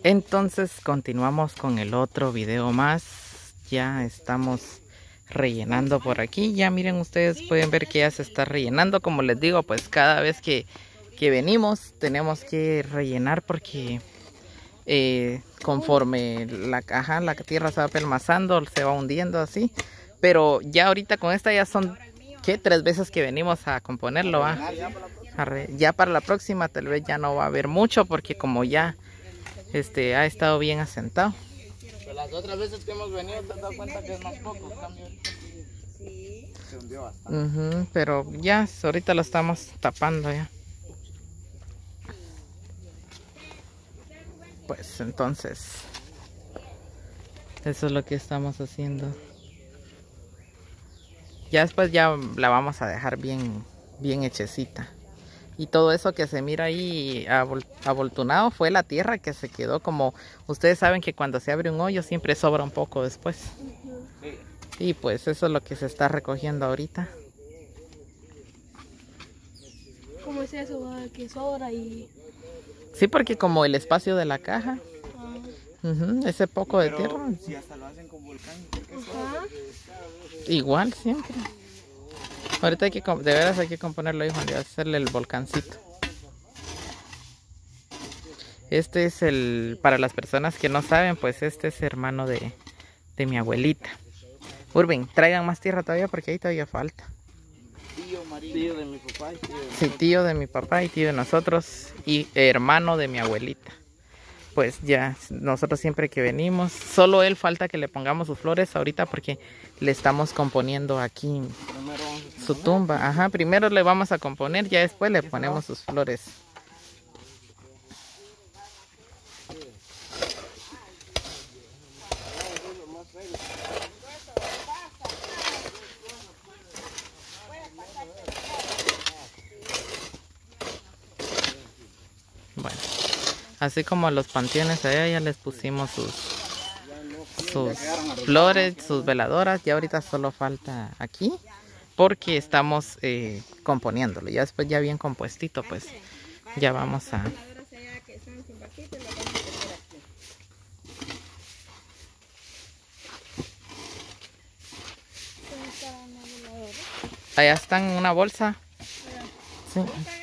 Entonces continuamos con el otro video más. Ya estamos rellenando por aquí. Ya miren, ustedes pueden ver que ya se está rellenando. Como les digo, pues cada vez que venimos tenemos que rellenar porque conforme la tierra se va pelmazando, se va hundiendo así. Pero ya ahorita con esta ya son, ¿qué? 3 veces que venimos a componerlo, ¿va? Ya para la próxima tal vez ya no va a haber mucho porque como ya ha estado bien asentado. Pero las otras veces que hemos venido te has dado cuenta que es más poco, cambio. Sí. Se hundió bastante. Pero ya ahorita lo estamos tapando ya. Pues entonces eso es lo que estamos haciendo. Ya después ya la vamos a dejar bien hechecita. Y todo eso que se mira ahí aboltonado fue la tierra que se quedó. Como ustedes saben que cuando se abre un hoyo siempre sobra un poco después. Y pues eso es lo que se está recogiendo ahorita. ¿Cómo es eso? Que sobra y... Sí, porque como el espacio de la caja, ese poco de tierra. Si hasta lo hacen con volcán, igual siempre. Ahorita de veras hay que componerlo, hijo, de hacerle el volcancito. Este es para las personas que no saben, pues este es hermano de mi abuelita. Urben, traigan más tierra todavía porque ahí todavía falta. Tío de mi papá y tío de Sí, tío de mi papá y tío de nosotros y hermano de mi abuelita. Pues ya, nosotros siempre que venimos, solo él falta que le pongamos sus flores ahorita porque le estamos componiendo aquí su tumba. Primero le vamos a componer, ya después le ponemos sus flores. Bueno, así como a los panteones allá ya les pusimos sus flores, sus veladoras. Ya ahorita solo falta aquí porque estamos componiéndolo. Ya después ya bien compuestito, pues ya vamos a... Allá están en una bolsa. Sí.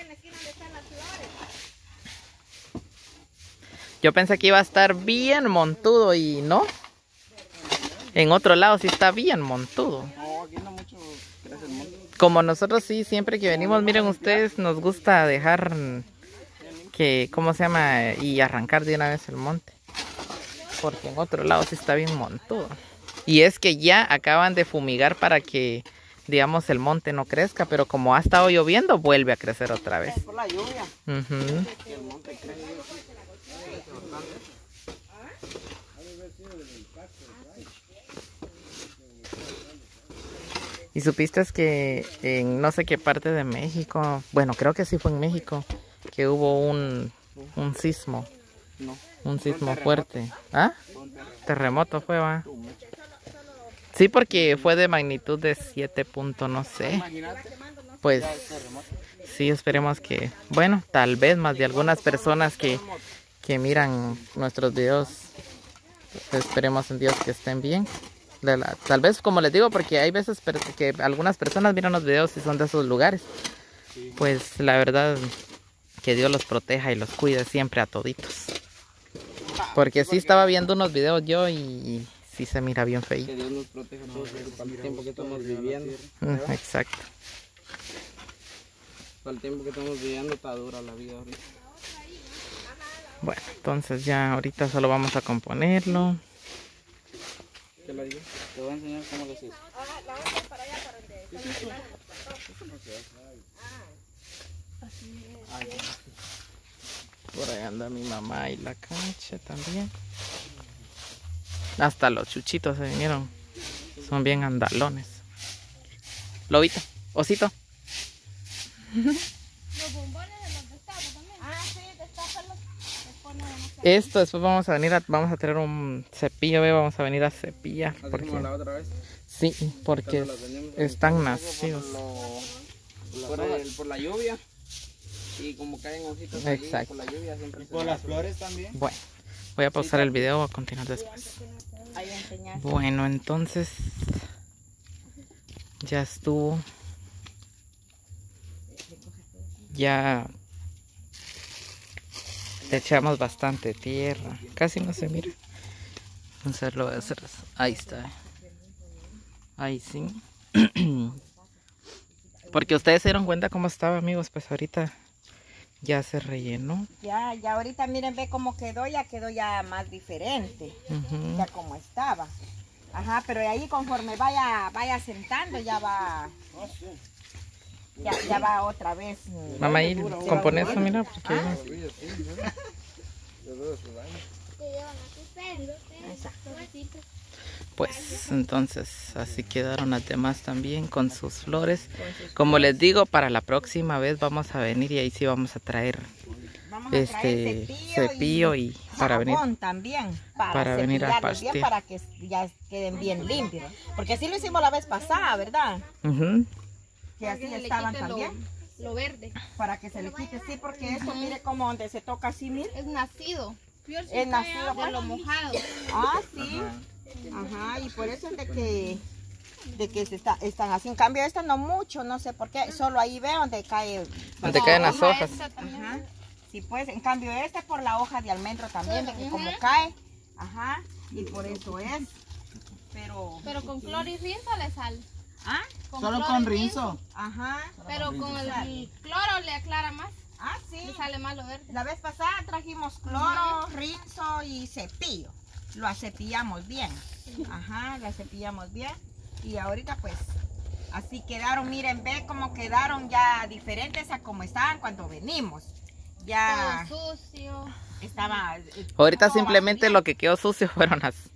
Yo pensé que iba a estar bien montudo y no. En otro lado sí está bien montudo. No, aquí no mucho crece el monte. Como nosotros sí, siempre que venimos, miren ustedes, nos gusta dejar que, ¿cómo se llama? Y arrancar de una vez el monte. Porque en otro lado sí está bien montudo. Y es que ya acaban de fumigar para que, digamos, el monte no crezca, pero como ha estado lloviendo, vuelve a crecer otra vez. Por la lluvia. Que el monte crece. Y supiste que en no sé qué parte de México, bueno, creo que sí fue en México, que hubo un sismo. No. Un sismo fuerte. ¿Ah? Terremoto fue, ¿va? Sí, porque fue de magnitud de 7 puntos, no sé. Pues sí, esperemos que, bueno, tal vez más de algunas personas que miran nuestros videos, esperemos en Dios que estén bien. Tal vez, como les digo, porque hay veces que algunas personas miran los videos y son de esos lugares. Pues la verdad, que Dios los proteja y los cuide siempre a toditos. Porque sí estaba viendo unos videos yo y sí se mira bien feito. Que Dios nos proteja a todos para el tiempo que estamos viviendo. Exacto. Para el tiempo que estamos viviendo está dura la vida ahorita. Bueno, entonces ya ahorita solo vamos a componerlo. ¿Qué le digo? Te voy a enseñar cómo lo hice. la vamos a hacer para allá, para el de... Por ahí anda mi mamá y la cancha también. Hasta los chuchitos se vinieron. Son bien andalones. Lobito, osito. Los bombones de los destapos también. Sí, destápalos. Esto después vamos a traer un cepillo, vamos a venir a cepillar. ¿Así como la otra vez? Sí, porque están nacidos. Por la lluvia. Y como caen hojitas Exacto. por la lluvia siempre. Por las flores también. Bueno, Voy a pausar el video, voy a continuar después. Ahí enseñar. Bueno, entonces ya estuvo. Ya le echamos bastante tierra. Casi no se mira. Entonces lo voy a hacer. Ahí está. Ahí sí. Porque ustedes se dieron cuenta cómo estaba, amigos. Pues ahorita ya se rellenó. Ya ahorita miren, ve cómo quedó, ya quedó ya más diferente. Ya como estaba. Ajá, pero ahí conforme vaya sentando ya va. Ya va otra vez. Mamá, ahí compone eso, mira, porque pues entonces así quedaron las demás también con sus flores. Como les digo, para la próxima vez vamos a venir y ahí sí vamos a traer cepillo y para venir también para venir a cepillarlos bien, pastir. para que ya queden bien limpios, porque así lo hicimos la vez pasada, ¿verdad? Que así estaban también. Lo verde. Para que se le quite, sí, porque esto mire como donde se toca así, mire. Es nacido. Es nacido de lo mojado. Ah, sí. Ajá, y por eso es de que están así. En cambio, esta no mucho, no sé por qué. Solo ahí veo donde cae. Donde caen las hojas. Ajá. Sí, pues, en cambio, este por la hoja de almendro también, de que como cae. Ajá, y por eso es. Pero con cloro y rinzo le sale. ¿Ah? Solo con rinzo. Ajá. Pero con el cloro le aclara más. Ah, sí. Le sale más lo verde. La vez pasada trajimos cloro, rinzo y cepillo. Lo acepillamos bien. Ajá, lo cepillamos bien. Y ahorita pues así quedaron. Miren, ve cómo quedaron ya diferentes a como estaban cuando venimos. Ya todo sucio. estaba. Ahorita todo simplemente así lo que quedó sucio fueron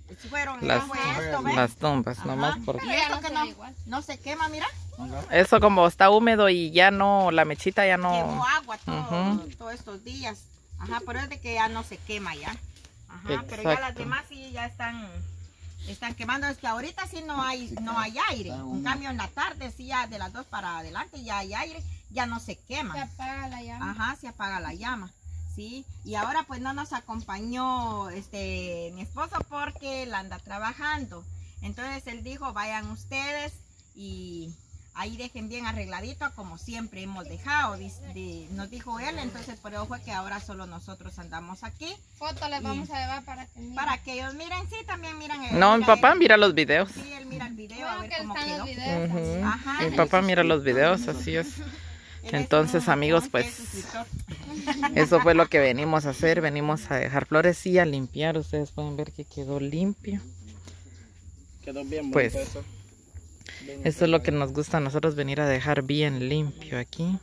bien. las tumbas, Ajá. nomás porque Pero Ya esto no que se no, ve igual. no se quema, mira. eso como está húmedo y ya no, la mechita ya no. Quemó agua Ujú. todos estos días. Ajá, pero es de que ya no se quema ya. Ajá, pero ya las Exacto. demás sí ya están quemando. Es que ahorita sí no hay aire. En cambio en la tarde sí ya de las 2 para adelante ya hay aire, ya no se quema. Se apaga la llama. Ajá, se apaga la llama. Sí, y ahora pues no nos acompañó mi esposo porque él anda trabajando. Entonces él dijo, vayan ustedes y ahí dejen bien arregladito como siempre hemos dejado, nos dijo él. Entonces por eso fue que ahora solo nosotros andamos aquí. Foto les vamos a llevar para que miren. Para que ellos miren, sí, también miran. No, mi papá él. mira los videos. Sí, él mira el video, a Bueno, ver que cómo están quedó. los videos. Ujú. Ajá. Mi papá mira los videos, así es. Él es Entonces, un amigos, pues suscriptor. eso fue lo que venimos a hacer. Venimos a dejar flores y a limpiar. Ustedes pueden ver que quedó limpio. Quedó bien Pues bonito eso. eso es lo que nos gusta a nosotros, venir a dejar bien limpio aquí.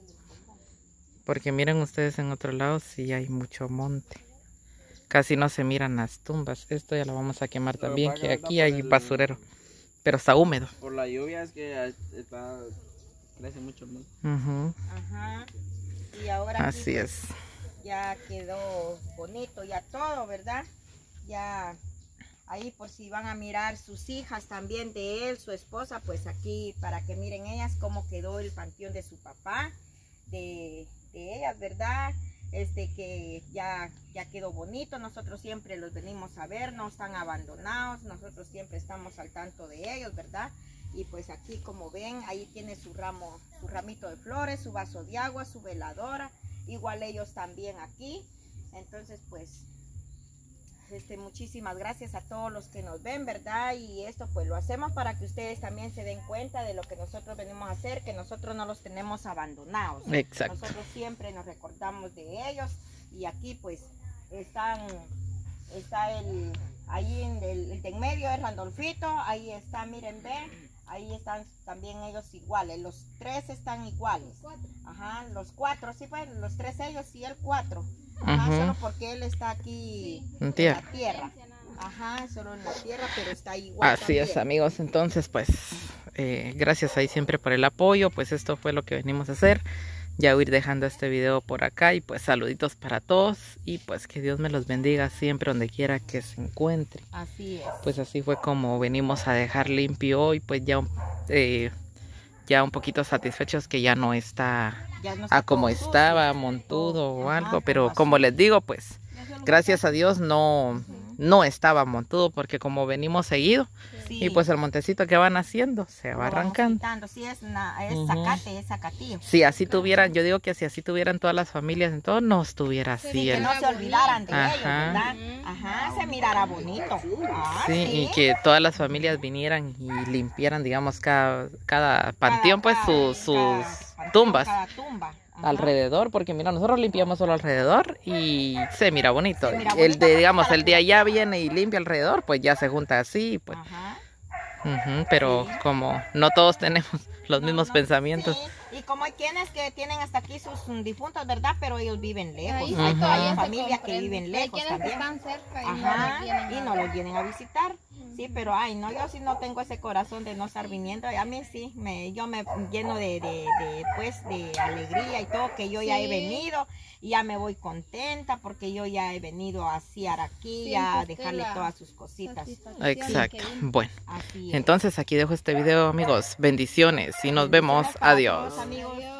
Porque miren ustedes en otro lado sí hay mucho monte. Casi no se miran las tumbas. Esto ya lo vamos a quemar también, que aquí hay basurero. Pero está húmedo. Por la lluvia es que crece mucho el monte. Ujú. Ajá. Y ahora aquí, Así pues, es. ya quedó bonito, ya todo, ¿verdad? Ya ahí por si van a mirar sus hijas también de él, su esposa, pues aquí para que miren ellas cómo quedó el panteón de su papá, de ellas, ¿verdad? Que ya quedó bonito. Nosotros siempre los venimos a ver, no están abandonados, nosotros siempre estamos al tanto de ellos, ¿verdad? Y pues aquí como ven, ahí tiene su ramito de flores, su vaso de agua, su veladora, igual ellos también aquí. Entonces pues muchísimas gracias a todos los que nos ven, ¿verdad? Y esto pues lo hacemos para que ustedes también se den cuenta de lo que nosotros venimos a hacer, que nosotros no los tenemos abandonados. Exacto. Nosotros siempre nos recordamos de ellos. Y aquí pues está ahí el de en medio es Randolfito, ahí está, miren, ven, ahí están también ellos iguales, los tres están iguales. Ajá, los cuatro, sí, pues los tres ellos y el 4. Ajá, Ujú. solo porque él está aquí En en tierra. la tierra. Ajá, solo en la tierra, pero está igual. Así es, también. amigos. Entonces, pues, gracias ahí siempre por el apoyo. Pues esto fue lo que venimos a hacer. Ya voy a ir dejando este video por acá. Y pues saluditos para todos. Y pues que Dios me los bendiga siempre donde quiera que se encuentre. Así es. Pues así fue como venimos a dejar limpio hoy. Pues ya un poquito satisfechos que ya no está Ya no está a como todo sucio. estaba, montudo o Ajá, algo. con Pero basura. como les digo, pues Ya solo gracias a Dios no estaba montudo, porque como venimos seguido, Sí. y pues el montecito que van haciendo se va Lo vamos arrancando. quitando. Sí, es Ujú. zacate, es zacatillo. Si así tuvieran, yo digo que si así tuvieran todas las familias, entonces no estuviera así. Que el- no se olvidaran de ellos, Ajá. ¿verdad? Ajá, se mirara bonito. Ah, Sí, y que todas las familias vinieran y limpiaran, digamos, cada panteón, pues sus panteón, tumbas cada tumba. Ajá. alrededor, porque mira, nosotros limpiamos solo alrededor y se mira bonito. Se mira El bonito, de, digamos, hasta el de allá viene y limpia alrededor, pues ya se junta así, pues. Ajá. Ujú, pero Sí. como no todos tenemos los mismos No, pensamientos. sí, y como hay quienes que tienen hasta aquí sus difuntos, ¿verdad? Pero ellos viven lejos. Ahí Hay Ujú. todavía se familias que comprende. viven Hay lejos quienes también. están cerca y Ajá, no vienen y no los vienen a visitar. Sí, pero ay, no, yo sí no tengo ese corazón de no estar viniendo. A mí sí, yo me lleno pues, de alegría y todo, que yo ya he Sí. venido y ya me voy contenta porque yo ya he venido así aquí, Siente ya a usted dejarle la todas sus cositas. satisfacción Exacto. de que vino. Bueno, Así es. entonces aquí dejo este video, amigos. Bendiciones y nos vemos. Bendiciones para Adiós. todos, amigos.